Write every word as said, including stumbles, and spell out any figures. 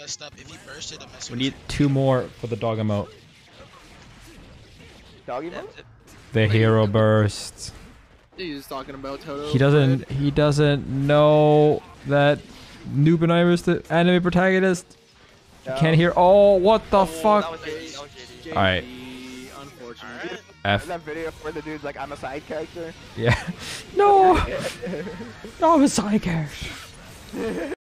messed up. If he bursted, I messed We need two more for the dog emote. Doggy mode? The hero burst. He's talking about Toto. He doesn't. He doesn't know that Nubenheimer is the anime protagonist. No. He can't hear. Oh, what the Oh, fuck! That was J D. That was J D. All right. Unfortunately. F. That video where the dude's like, I'm a side character. Yeah. No. No, I'm a side character.